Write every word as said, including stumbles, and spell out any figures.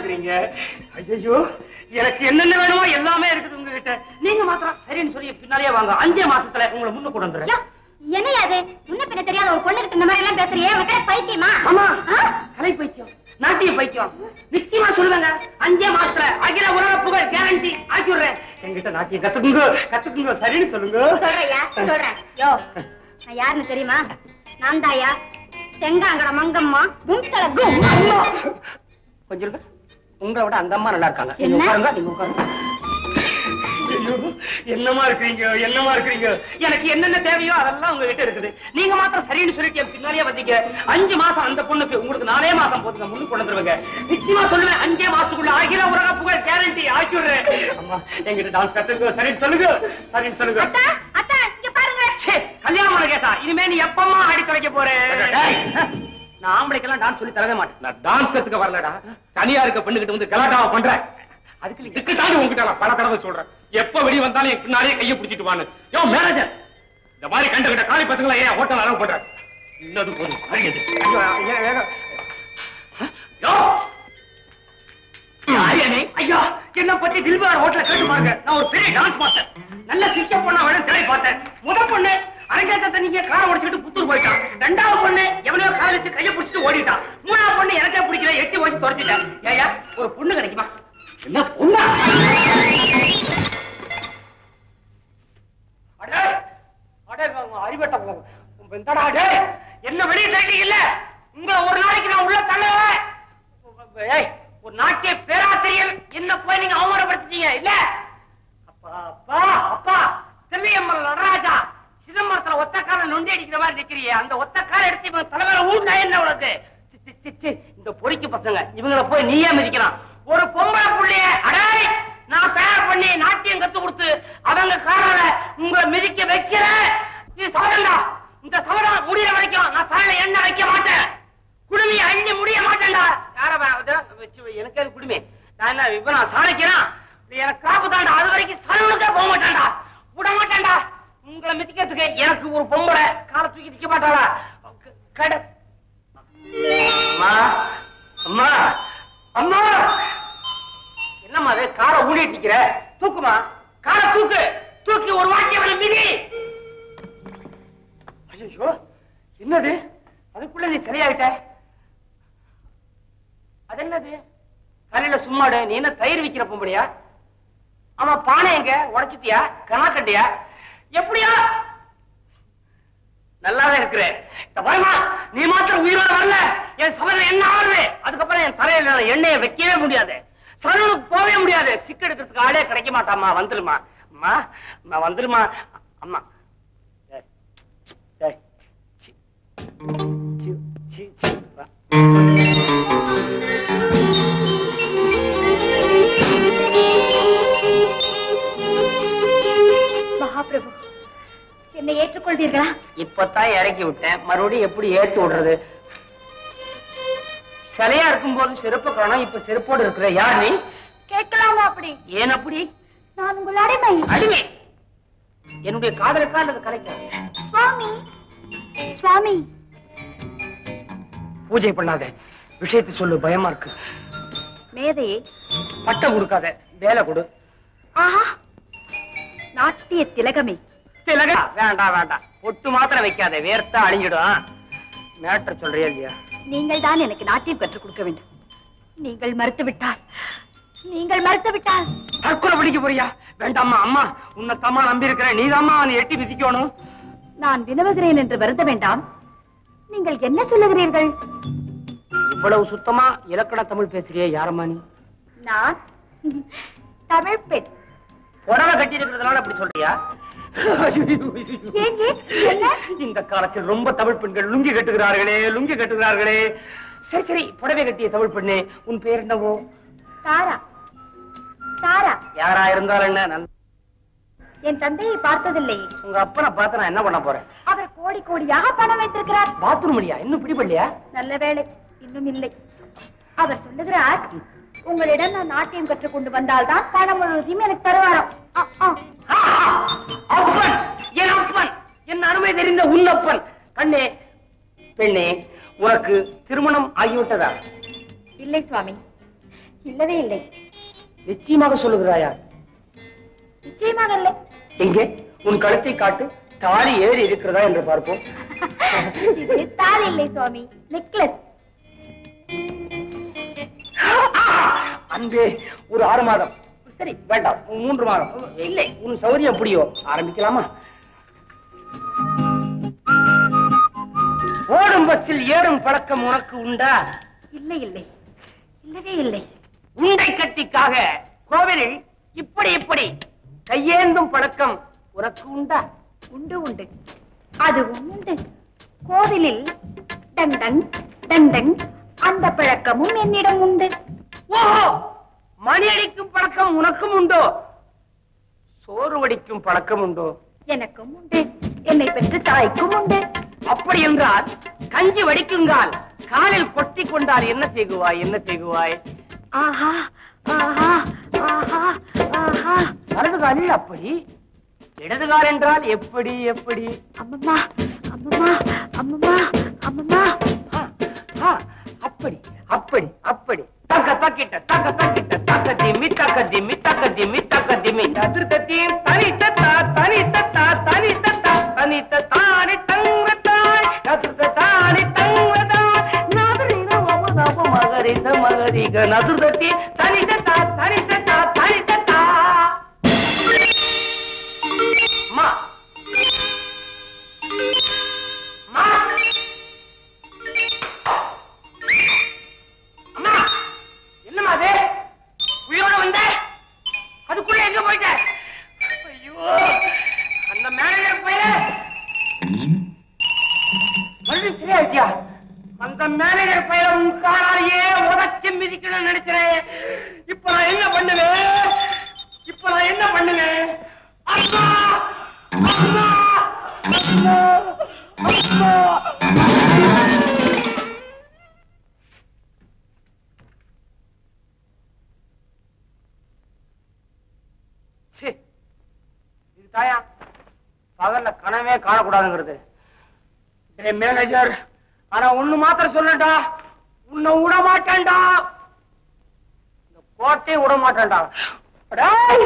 இருக்கிறீங்க. ஐயோ, எனக்கு என்னென்ன வேணுமோ எல்லாமே இருக்குது உங்ககிட்ட. நீங்க மாத்திரம் சரின்னு சொல்லி பின்னாலேயே வாங்க. அஞ்சே மாசத்துல உங்களை முன்ன கொண்டு வந்துடுறேன். என்னையா அது? முன்ன பின்ன தெரியாத ஒரு பொண்ணு கிட்ட இந்த மாதிரி எல்லாம் பேசுறியே, உனக்கு பைத்தியமா? ஆமா, கலை பைத்தியம், நாட்டிய பைத்தியம். நிச்சயமா சொல்லுவேங்க. அஞ்சே மாசத்துல அகில உலக புகழ் கேரண்டி ஆக்கி விடுறேன். என்கிட்ட நாட்டியம் கத்துக்குங்க, கத்துக்குங்க. சரின்னு சொல்லுங்க. சொல்றையா? சொல்றேன். யோ, நான் யாருன்னு தெரியுமா? நான் தாயா செங்காங்கட மங்கம்மா மும்தல கும்மா. கொஞ்சம் உங்களை விட அந்த அம்மா நல்லா இருக்காங்க. நீங்க உட்காருங்க, நீங்க உட்காருங்க. என்னமா இருக்கிறீங்க, என்னமா இருக்கிறீங்க. எனக்கு என்னென்ன தேவையோ அதெல்லாம் உங்ககிட்ட இருக்குது. நீங்க மாத்திரம் சரின்னு சொல்லிட்டு பின்னாலே வந்தீங்க. அஞ்சு மாசம் அந்த பொண்ணுக்கு, உங்களுக்கு நாலே மாசம் போதுங்க. முன்னு கொண்டு வந்துருவாங்க. நிச்சயமா சொல்லுவேன். அஞ்சே மாசத்துக்குள்ள அகில உலக புகழ் கேரண்டி ஆக்கி விடுறேன். அம்மா, எங்கிட்ட டான்ஸ் கத்துங்க. சரின்னு சொல்லுங்க, சரின்னு சொல்லுங்க. கல்யாணம் கேட்டா இனிமே நீ எப்பமா ஆடி தொலைக்க போறேன்? நான் ஆம்பளைக்கெல்லாம் டான்ஸ் சொல்லி தரவே மாட்டேன். நான் டான்ஸ் கத்துக்க வரலடா. தனியா இருக்க பெண்ணுகிட்ட வந்து கலாட்டாவை பண்றேன். அதுக்கு இதுக்கு தாண்டி உங்ககிட்ட நான் பல தடவை சொல்றேன். எப்ப வெளியே வந்தாலும் என் பின்னாலே கையை பிடிச்சிட்டு வான்னு. யோ மேனேஜர், இந்த மாதிரி கண்டுகிட்ட காலி பசங்களை ஏன் ஹோட்டல் அலோவ் பண்ற? இன்னது போதும். ஐயா, என்ன பத்தி தில்பார் ஹோட்டல கேட்டு பாருங்க. நான் ஒரு பெரிய டான்ஸ் மாஸ்டர். நல்ல சிஷ்ய பொண்ணா வேணும் தேடி பார்த்தேன். முதல் பொண்ணு அரங்கேற்றத்தை நீங்க காரை உடைச்சிட்டு புத்தூர் போயிட்டான். ரெண்டாவது பொண்ணு எவனையோ காலை வச்சு கையை பிடிச்சிட்டு ஓடிட்டான். மூணாவது பொண்ணு எனக்கே பிடிக்கல, எட்டி வச்சு துரைச்சிட்டேன். ஏயா, ஒரு பொண்ணு கிடைக்குமா? என்ன பொண்ணா? அறிவட்ட என்ன வெளியே தரீங்கல்ல? உங்க ஒரு நாளைக்கு நான் உள்ள தள்ள ஒரு நாட்டிய பேராசிரியர் என்ன போய் நீங்க அவமானப்படுத்திட்டீங்க இல்ல? அப்பா அப்பா அப்பா தில்லையம்மன் நடராஜா சிதம்பரத்துல ஒத்த கால நொண்டி அடிக்கிற மாதிரி நிக்கிறியே, அந்த ஒத்த கால எடுத்து தலைவரை ஊண்டா என்ன உனக்கு? இந்த பொறிக்கு பசங்க இவங்களை போய் நீயே மிதிக்கிறான். ஒரு பொம்பளை புள்ளைய அடாய் நான் தயார் பண்ணி நாட்டியம் கத்து கொடுத்து அவங்க காலால உங்களை மிதிக்க வைக்கிற இது சமதண்டா. இந்த சமதம் முடிகிற வரைக்கும் நான் தலையில எண்ணெய் வைக்க மாட்டேன். குடுமையை அள்ளி முடிய மாட்டேன்டா. யார எனக்கு அது குடுமை. நான் என்ன இப்ப நான் சாணிக்கிறான் எனக்கு காப்பு தாண்டா. அது வரைக்கும் சலனுக்கே போக மாட்டேன்டா, விட மாட்டேன்டா. உங்களை மிதிக்கிறதுக்கு எனக்கு ஒரு பொம்பளை காலை தூக்கி நிக்க மாட்டாளா? கட அம்மா அம்மா அம்மா, என்னம்மா அது காரை ஊழிட்டு நிக்கிற? தூக்குமா, காரை தூக்கு. தூக்கி ஒரு வாக்கியம் மிதி. ஐயோ, என்னது? அதுக்குள்ள நீ சரியாயிட்ட. அது என்னது? தலையில சும்மாடு. நீ என்ன தயிர் விக்கிற பொம்பளையா? ஆமா, பானை எங்க உடைச்சிட்டியா? கணா கட்டியா? எப்படியா? நல்லாவே இருக்கிற. நீ மாத்திரம் உயிரோட வரல, என் சமையல் என்ன ஆகுது? அதுக்கப்புறம் என் தலையில எண்ணெயை வைக்கவே முடியாது, சலனுக்கு போகவே முடியாது. சிக்க எடுக்கிறதுக்கு ஆளே கிடைக்க மாட்டாமா. வந்துருமா அம்மா, நான் வந்துருமா அம்மா. மகாபிரபு, என்னை ஏற்றுக்கொள்வீர்களா? இப்பதான் இறக்கி விட்டேன், மறுபடியும் எப்படி ஏற்றி விடுறது? சிலையா இருக்கும் போது செருப்பு காணோம், இப்ப செருப்போடு இருக்கிற. யார் நீ? கேட்கலாமா? அப்படி ஏன் அப்படி? நான் உங்கள் அடிமை. அடிமை? என்னுடைய காதலுக்கா அல்லது கலைக்கா? சுவாமி, சுவாமி. பூஜை பண்ணாத, விஷயத்தை சொல்லு, பயமா இருக்கு. மேதையே, பட்டம் கொடுக்காத, வேலை கொடு. ஆஹா, நாட்டிய திலகமே. திலகா? வேண்டாம் வேண்டாம், பொட்டு மாத்திரம் வைக்காத, வேர்த்தா அழிஞ்சிடும். மேட்டர் சொல்றியா இல்லையா? நீங்கள் தான் எனக்கு நாட்டியம் கற்றுக் கொடுக்க வேண்டும். நீங்கள் மறுத்து விட்டால் நீங்கள் மறுத்து விட்டால் தற்கொலை பிடிக்க போறியா? வேண்டாம்மா அம்மா, உன்னை தம்மா நம்பி இருக்கிறேன். நீதாம்மா அவனை எட்டி மிதிக்கணும். நான் வினவுகிறேன் என்று வருந்த வேண்டாம். நீங்கள் என்ன சொல்லுகிறீர்கள்? இவ்வளவு சுத்தமா இலக்கண தமிழ் பேசுறியே, யாரம்மா நீ? நான் தமிழ் பெண். புடவை கட்டி இருக்கிறதுனால அப்படி சொல்றியா? இந்த காலத்தில் ரொம்ப தமிழ் பெண்கள் லுங்கி கட்டுகிறார்களே, லுங்கி கட்டுகிறார்களே. சரி சரி, புடவை கட்டிய தமிழ் பெண்ணே, உன் பேர் என்னவோ? தாரா. தாரா. யாரா இருந்தாலும் என்ன? நல்ல என் தந்தையை பார்த்ததில்லை. உங்க அப்பனை பார்த்து நான் என்ன பண்ண போறேன்? அவர் கோடி கோடியாக பணம் வைத்திருக்கிறார். பாத்ரூம் இல்லையா? இன்னும் பிடிபடலையா? நல்ல வேளை, இன்னும் இல்லை. அவர் சொல்லுகிறார், உங்களிடம் நான் நாட்டியம் கற்றுக் கொண்டு வந்தால்தான் பணம் முழுவதையும் எனக்கு தருவாராம். அப்பன், என் அப்பன், என் அருமை தெரிந்த உன்னப்பன். கண்ணே பெண்ணே, உனக்கு திருமணம் ஆகிவிட்டதா? இல்லை சுவாமி, இல்லவே இல்லை. நிச்சயமாக சொல்லுகிறாயா? நிச்சயமாக இல்லை. எங்கே உன் கழுத்தை காட்டு, தாலி ஏறி இருக்கிறதா என்று பார்ப்போம். இது தாலி இல்லை சுவாமி, நெக்லஸ். அன்பே, ஒரு ஆறு மாதம். சரி வேண்டாம், மூன்று மாதம். இல்லை, உன் சௌரியம் எப்படியோ ஆரம்பிக்கலாமா? ஓடும் பஸ்ஸில் ஏறும் பழக்கம் உனக்கு உண்டா? இல்லை இல்லை, இல்லவே இல்லை. உண்டை கட்டிக்காக கோவிலில் இப்படி இப்படி கையேந்தும் பழக்கம் உனக்கு உண்டா? உண்டு உண்டு, அதுவும் உண்டு. கோவிலில் டண்டங் டண்டங் அந்த பழக்கமும் என்னிடம் உண்டு. ஓஹோ, மணி அடிக்கும் பழக்கம் உனக்கும் உண்டோ? சோறு வடிக்கும் பழக்கம் உண்டோ? எனக்கும் உண்டு, என்னை பெற்ற தாய்க்கும் உண்டு. அப்படி என்றால் கஞ்சி வடிக்குங்கால் காலில் கொட்டி கொண்டால் என்ன செய்குவாய், என்ன செய்குவாய்? ஆஹா ஆஹா ஆஹா ஆஹா. வலது காலில் அப்படி, இடது கால் என்றால் எப்படி எப்படி? அம்மம்மா அம்மம்மா அம்மம்மா அம்மம்மா. அப்படி அப்படி அப்படி. தக்க தக்கிட்ட தக்க தக்கிட்ட தக்க திம்மி தக்க திம்மி தக்க திம்மி தக்க திம்மி ததிர்த்தீம் தனி தத்தா தனி தத்தா தனி தத்தா தனி தத்தானி தங்கத்தாய் ததிர்த்தானி தங்கத்தாய் நாதரின மமதப மகரித மகரிக நதுர்தத்தி தனி தத்தா தனி தத்தா தனி தத்தா. மா மா அம்மா, என்னம்மா அது? உயிரோட வந்த அதுக்குள்ள எங்க போயிட்ட? ஐயோ, அந்த மேனேஜர் பையல மறுபடியும் சரியாயிட்டியா? அந்த மேனேஜர் பையல உன் காலாலேயே உதச்சி மிதிக்கணும்னு நினைக்கிறேன். இப்ப நான் என்ன பண்ணுவேன்? இப்ப நான் என்ன பண்ணுவேன்? அம்மா அம்மா அம்மா அம்மா. இது தாயா பகல்ல கனவே காணக்கூடாதுங்கிறது. மேனேஜர், ஆனா ஒண்ணு மாத்திரம் சொல்லட்டா, உன்னை விட மாட்டேன்டா, இந்த கோட்டையை விட மாட்டேன்டா.